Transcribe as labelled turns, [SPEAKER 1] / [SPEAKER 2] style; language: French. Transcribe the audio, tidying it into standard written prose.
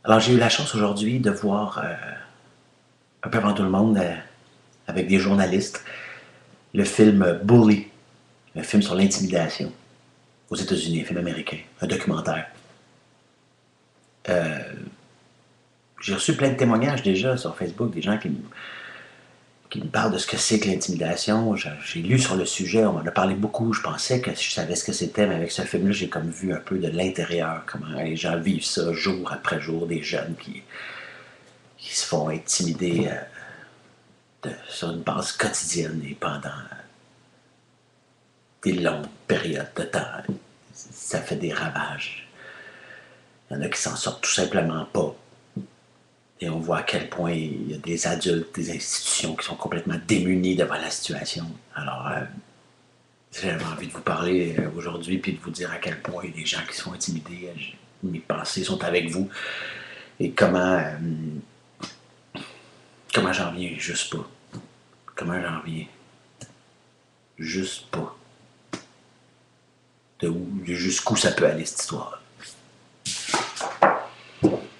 [SPEAKER 1] Alors, j'ai eu la chance aujourd'hui de voir, un peu avant tout le monde, avec des journalistes, le film Bully, un film sur l'intimidation aux États-Unis, un film américain, un documentaire. J'ai reçu plein de témoignages déjà sur Facebook, des gens qui me parlent de ce que c'est que l'intimidation. J'ai lu sur le sujet, on m'en a parlé beaucoup, je pensais que je savais ce que c'était, mais avec ce film-là, j'ai comme vu un peu de l'intérieur, comment les gens vivent ça jour après jour, des jeunes qui se font intimider sur une base quotidienne et pendant des longues périodes de temps. Ça fait des ravages. Il y en a qui s'en sortent tout simplement pas. Et on voit à quel point il y a des adultes, des institutions qui sont complètement démunies devant la situation. Alors, j'avais envie de vous parler aujourd'hui puis de vous dire à quel point il y a des gens qui sont intimidés. Mes pensées sont avec vous. Et comment j'en viens juste pas. Comment j'en viens juste pas. Jusqu'où ça peut aller cette histoire.